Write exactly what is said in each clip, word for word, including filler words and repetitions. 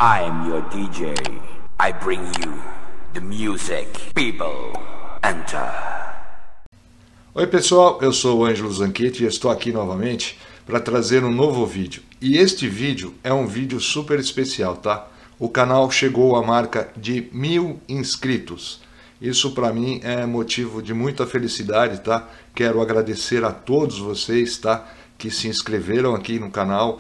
I'm your D J. I bring you the music. People, enter. Oi pessoal, eu sou o Ângelo Zanchetti e estou aqui novamente para trazer um novo vídeo. E este vídeo é um vídeo super especial, tá? O canal chegou à marca de mil inscritos. Isso para mim é motivo de muita felicidade, tá? Quero agradecer a todos vocês, tá? Que se inscreveram aqui no canal.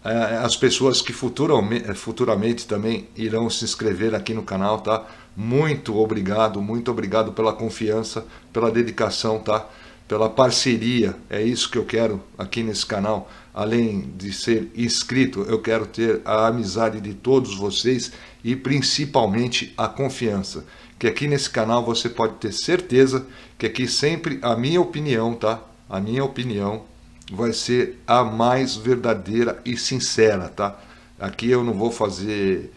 As pessoas que futuramente, futuramente também irão se inscrever aqui no canal, tá? Muito obrigado, muito obrigado pela confiança, pela dedicação, tá? Pela parceria. É isso que eu quero aqui nesse canal. Além de ser inscrito, eu quero ter a amizade de todos vocês e principalmente a confiança. Que aqui nesse canal você pode ter certeza que aqui sempre a minha opinião, tá? A minha opinião vai ser a mais verdadeira e sincera, tá? Aqui eu não vou fazer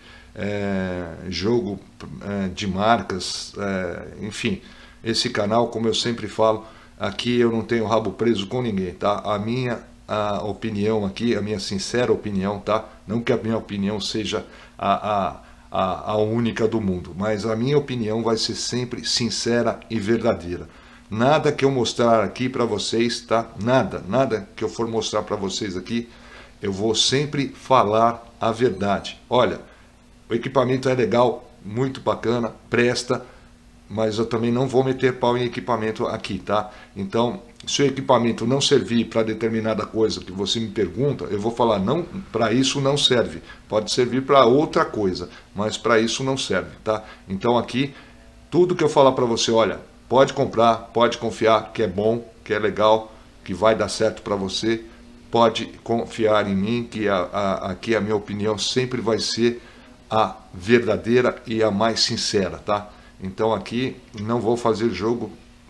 é, jogo é, de marcas, é, enfim. Esse canal, como eu sempre falo, aqui eu não tenho rabo preso com ninguém, tá? A minha a opinião aqui, a minha sincera opinião, tá? Não que a minha opinião seja a, a, a, a única do mundo, mas a minha opinião vai ser sempre sincera e verdadeira. Nada que eu mostrar aqui para vocês, tá? Nada, nada que eu for mostrar para vocês aqui, eu vou sempre falar a verdade. Olha, o equipamento é legal, muito bacana, presta, mas eu também não vou meter pau em equipamento aqui, tá? Então, se o equipamento não servir para determinada coisa que você me pergunta, eu vou falar, não, para isso não serve. Pode servir para outra coisa, mas para isso não serve, tá? Então aqui, tudo que eu falar para você, olha, pode comprar, pode confiar que é bom, que é legal, que vai dar certo para você. Pode confiar em mim, que a, a, aqui a minha opinião sempre vai ser a verdadeira e a mais sincera, tá? Então aqui não vou fazer jogo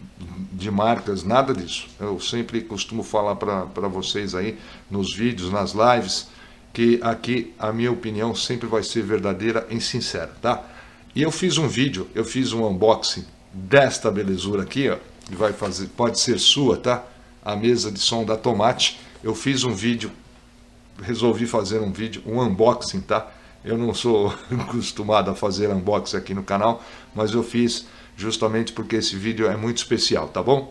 de marcas, nada disso. Eu sempre costumo falar para vocês aí nos vídeos, nas lives, que aqui a minha opinião sempre vai ser verdadeira e sincera, tá? E eu fiz um vídeo, eu fiz um unboxing desta belezura aqui, ó, que vai fazer, pode ser sua, tá? A mesa de som da Tomate. Eu fiz um vídeo, resolvi fazer um vídeo, um unboxing, tá? Eu não sou acostumado a fazer unboxing aqui no canal, mas eu fiz justamente porque esse vídeo é muito especial, tá bom?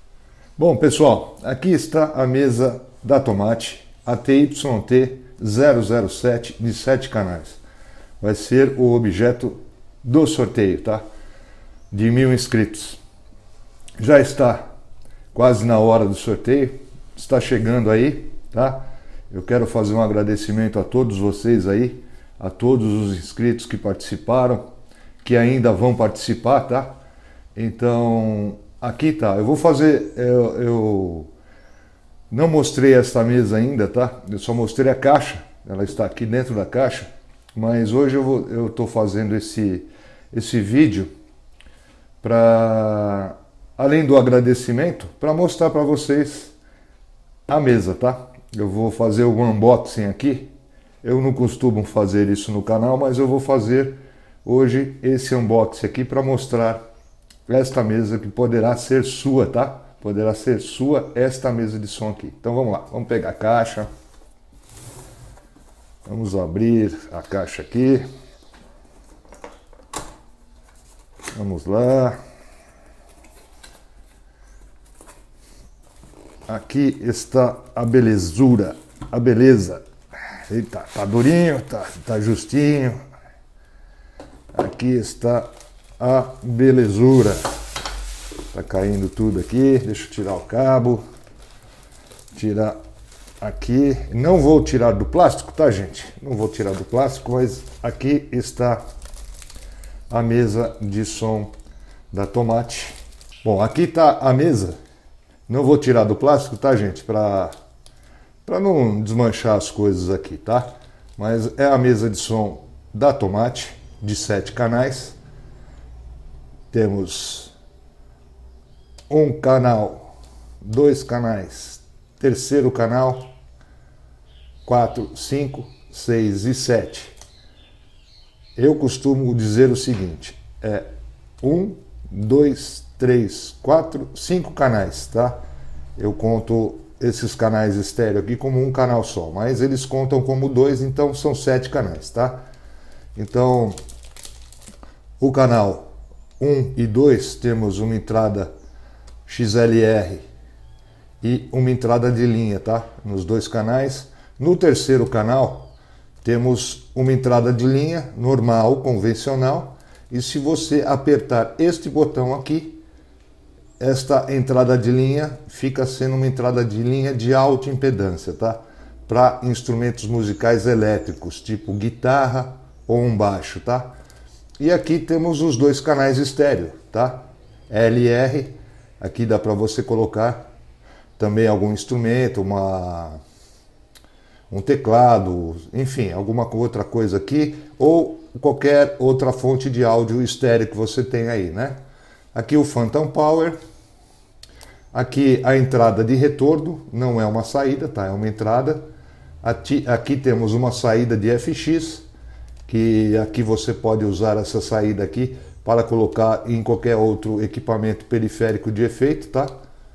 Bom, pessoal, aqui está a mesa da Tomate, a T Y T zero zero sete de sete canais. Vai ser o objeto do sorteio, tá? De mil inscritos. Já está quase na hora do sorteio, está chegando aí, tá? Eu quero fazer um agradecimento a todos vocês aí, a todos os inscritos que participaram, que ainda vão participar, tá? Então, aqui tá, eu vou fazer, eu, eu não mostrei esta mesa ainda, tá? Eu só mostrei a caixa, ela está aqui dentro da caixa, mas hoje eu vou, eu tô fazendo esse, esse vídeo para, além do agradecimento, para mostrar para vocês a mesa, tá? Eu vou fazer um unboxing aqui. Eu não costumo fazer isso no canal, mas eu vou fazer hoje esse unboxing aqui para mostrar esta mesa que poderá ser sua, tá? Poderá ser sua esta mesa de som aqui. Então vamos lá, vamos pegar a caixa. Vamos abrir a caixa aqui. Vamos lá. Aqui está a belezura, a beleza. Eita, tá durinho, tá, tá justinho. Aqui está a belezura. Tá caindo tudo aqui. Deixa eu tirar o cabo. Tirar aqui. Não vou tirar do plástico, tá, gente? Não vou tirar do plástico, mas aqui está a mesa de som da Tomate. Bom, aqui tá a mesa. Não vou tirar do plástico, tá, gente? Para para não desmanchar as coisas aqui, tá? Mas é a mesa de som da Tomate, de sete canais. Temos um canal, dois canais, terceiro canal, quatro, cinco, seis e sete. Eu costumo dizer o seguinte, é um, dois, três, quatro, cinco canais, tá? Eu conto esses canais estéreo aqui como um canal só, mas eles contam como dois, então são sete canais, tá? Então, o canal um e dois temos uma entrada X L R e uma entrada de linha, tá? Nos dois canais. No terceiro canal temos uma entrada de linha normal, convencional, e se você apertar este botão aqui, esta entrada de linha fica sendo uma entrada de linha de alta impedância, tá? Para instrumentos musicais elétricos, tipo guitarra ou um baixo, tá? E aqui temos os dois canais estéreo, tá? L R, aqui dá para você colocar também algum instrumento, uma, um teclado, enfim, alguma outra coisa aqui, ou qualquer outra fonte de áudio estéreo que você tem aí, né? Aqui o Phantom Power, aqui a entrada de retorno, não é uma saída, tá? É uma entrada. Aqui, aqui temos uma saída de F X, que aqui você pode usar essa saída aqui para colocar em qualquer outro equipamento periférico de efeito, tá?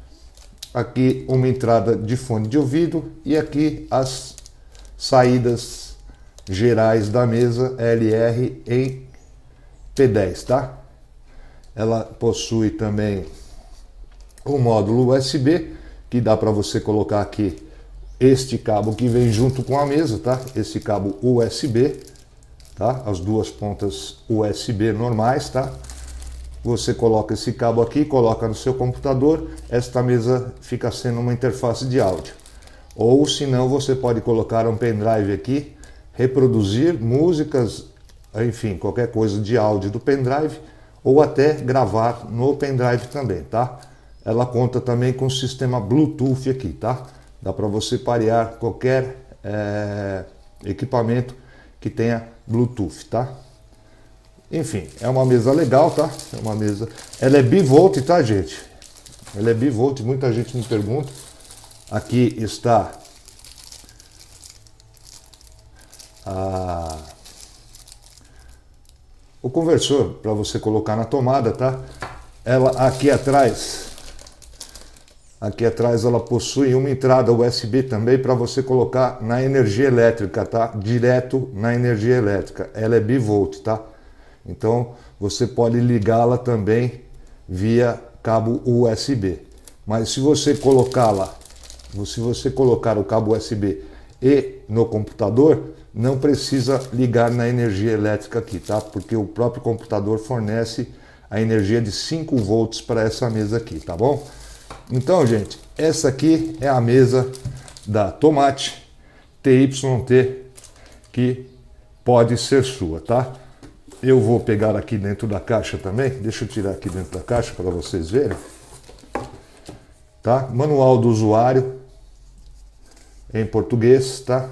Aqui uma entrada de fone de ouvido e aqui as saídas gerais da mesa L R em P dez, tá? Ela possui também o módulo U S B, que dá para você colocar aqui este cabo que vem junto com a mesa, tá? Esse cabo U S B, tá? As duas pontas U S B normais, tá? Você coloca esse cabo aqui, coloca no seu computador, esta mesa fica sendo uma interface de áudio. Ou se não, você pode colocar um pendrive aqui, reproduzir músicas, enfim, qualquer coisa de áudio do pendrive, ou até gravar no pendrive também, tá? Ela conta também com o sistema Bluetooth aqui, tá? Dá para você parear qualquer é, equipamento que tenha Bluetooth, tá? Enfim, é uma mesa legal, tá? É uma mesa... Ela é bivolt, tá, gente? Ela é bivolt, muita gente me pergunta. Aqui está a... o conversor para você colocar na tomada, tá? Ela aqui atrás... Aqui atrás ela possui uma entrada U S B também para você colocar na energia elétrica, tá? Direto na energia elétrica. Ela é bivolt, tá? Então você pode ligá-la também via cabo U S B. Mas se você colocá-la, se você colocar o cabo U S B e no computador, não precisa ligar na energia elétrica aqui, tá? Porque o próprio computador fornece a energia de cinco volts para essa mesa aqui, tá bom? Então, gente, essa aqui é a mesa da Tomate T Y T, que pode ser sua, tá? Eu vou pegar aqui dentro da caixa também, deixa eu tirar aqui dentro da caixa para vocês verem, tá? Manual do usuário em português, tá?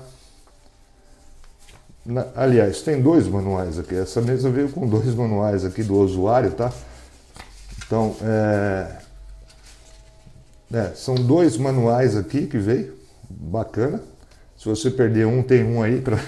Na, aliás, tem dois manuais aqui, essa mesa veio com dois manuais aqui do usuário, tá? Então, é... É, são dois manuais aqui que veio, bacana. Se você perder um, tem um aí para...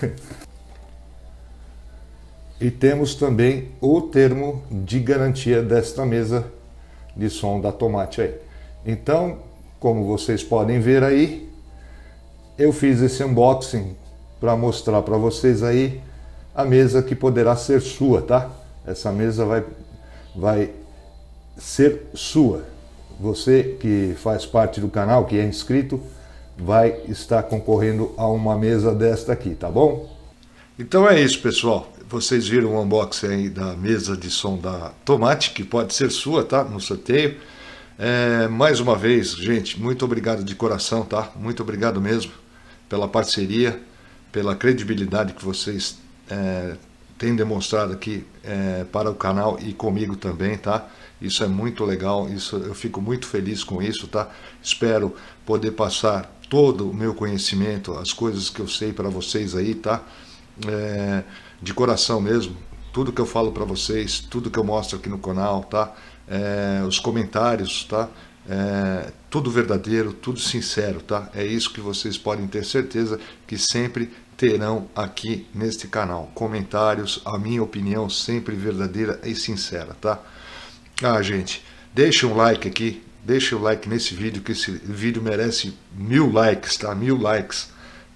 E temos também o termo de garantia desta mesa de som da Tomate aí. Então, como vocês podem ver aí, eu fiz esse unboxing para mostrar para vocês aí a mesa que poderá ser sua, tá? Essa mesa vai, vai ser sua. Você que faz parte do canal, que é inscrito, vai estar concorrendo a uma mesa desta aqui, tá bom? Então é isso, pessoal. Vocês viram o unboxing aí da mesa de som da Tomate, que pode ser sua, tá? No sorteio. É, mais uma vez, gente, muito obrigado de coração, tá? Muito obrigado mesmo pela parceria, pela credibilidade que vocês é, têm demonstrado aqui é, para o canal e comigo também, tá? Isso é muito legal, isso, eu fico muito feliz com isso, tá? Espero poder passar todo o meu conhecimento, as coisas que eu sei para vocês aí, tá? É, de coração mesmo, tudo que eu falo para vocês, tudo que eu mostro aqui no canal, tá? É, os comentários, tá? É, tudo verdadeiro, tudo sincero, tá? É isso que vocês podem ter certeza que sempre terão aqui neste canal. Comentários, a minha opinião sempre verdadeira e sincera, tá? Ah, gente, deixa um like aqui, deixa o like nesse vídeo, que esse vídeo merece mil likes, tá? Mil likes,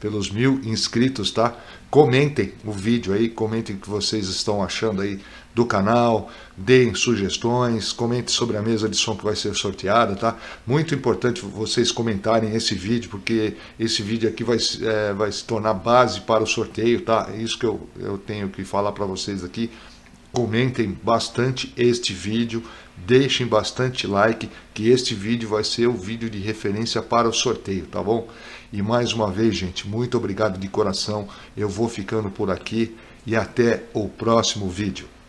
pelos mil inscritos, tá? Comentem o vídeo aí, comentem o que vocês estão achando aí do canal, deem sugestões, comentem sobre a mesa de som que vai ser sorteada, tá? Muito importante vocês comentarem esse vídeo, porque esse vídeo aqui vai, é, vai se tornar base para o sorteio, tá? É isso que eu, eu tenho que falar para vocês aqui. Comentem bastante este vídeo, deixem bastante like, que este vídeo vai ser o vídeo de referência para o sorteio, tá bom? E mais uma vez, gente, muito obrigado de coração, eu vou ficando por aqui e até o próximo vídeo.